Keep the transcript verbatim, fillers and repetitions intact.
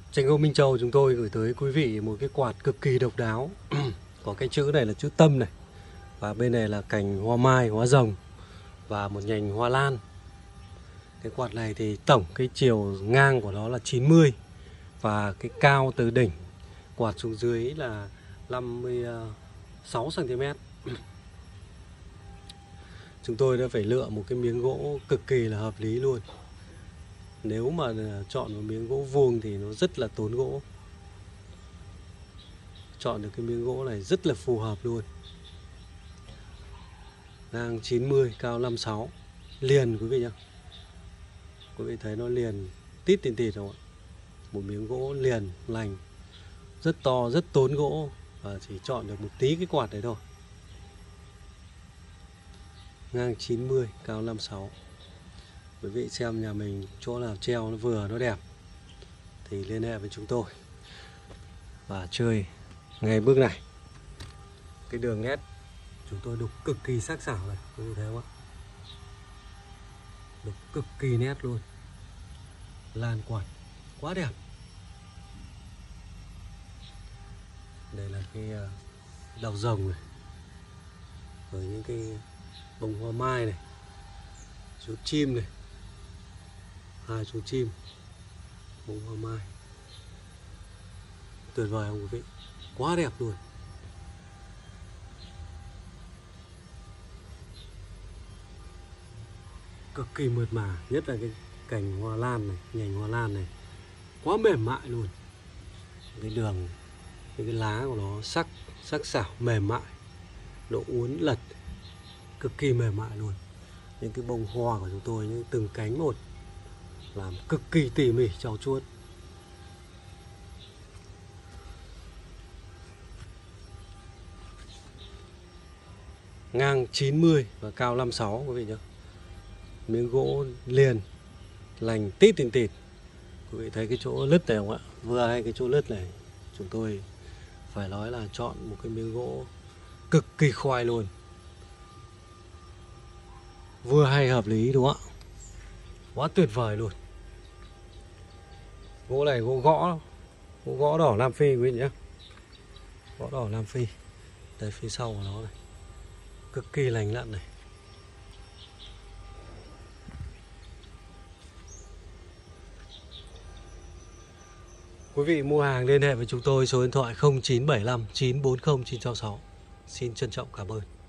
Tranh gỗ Minh Châu chúng tôi gửi tới quý vị một cái quạt cực kỳ độc đáo. Có cái chữ này là chữ tâm này, và bên này là cành hoa mai, hoa rồng và một nhành hoa lan. Cái quạt này thì tổng cái chiều ngang của nó là chín mươi, và cái cao từ đỉnh quạt xuống dưới là năm mươi sáu xăng ti mét. Chúng tôi đã phải lựa một cái miếng gỗ cực kỳ là hợp lý luôn. Nếu mà chọn một miếng gỗ vuông thì nó rất là tốn gỗ. Chọn được cái miếng gỗ này rất là phù hợp luôn. Ngang chín mươi, cao năm mươi sáu. Liền quý vị nhá. Quý vị thấy nó liền tít tịt tịt không ạ? Một miếng gỗ liền lành, rất to, rất tốn gỗ, và chỉ chọn được một tí cái quạt đấy thôi. Ngang chín mươi, cao năm mươi sáu. Quý vị xem nhà mình chỗ nào treo nó vừa, nó đẹp thì liên hệ với chúng tôi và chơi ngay bước này. Cái đường nét chúng tôi đục cực kỳ sắc sảo này, quý vị thấy không ạ? Đục cực kỳ nét luôn. Lan quạt quá đẹp. Đây là cái đầu rồng này, rồi những cái bông hoa mai này, chú chim này, hai chú chim, bông hoa mai, tuyệt vời không quý vị? Quá đẹp luôn. Cực kỳ mượt mà, nhất là cái cành hoa lan này, nhành hoa lan này, quá mềm mại luôn. Cái đường, cái, cái lá của nó sắc, sắc sảo, mềm mại, độ uốn lật cực kỳ mềm mại luôn. Những cái bông hoa của chúng tôi, những từng cánh một làm cực kỳ tỉ mỉ, trau chuốt. Ngang chín mươi và cao năm mươi sáu quý vị nhé. Miếng gỗ liền lành tít tịt tịt. Quý vị thấy cái chỗ lứt này không ạ? Vừa hay cái chỗ lứt này chúng tôi phải nói là chọn một cái miếng gỗ cực kỳ khoai luôn. Vừa hay hợp lý đúng không ạ? Quá tuyệt vời luôn. Gỗ này gỗ gõ, gỗ gõ đỏ Nam Phi quý vị nhé. Gõ đỏ Nam Phi. Đây phía sau của nó này, cực kỳ lành lặn này. Quý vị mua hàng liên hệ với chúng tôi số điện thoại không chín bảy năm chín bốn không chín sáu sáu. Xin trân trọng cảm ơn.